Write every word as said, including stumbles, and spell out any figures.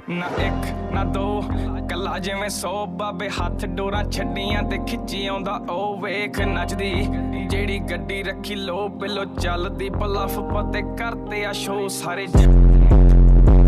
ना एक ना दो कला जिवें सौ बाबे हाथ डोरा छड्डियां ते खिच्ची आउंदा ओ वेख नचदी जेड़ी गड्डी रखी लो पिलो चलदी पलफ पते करते आ शो सारे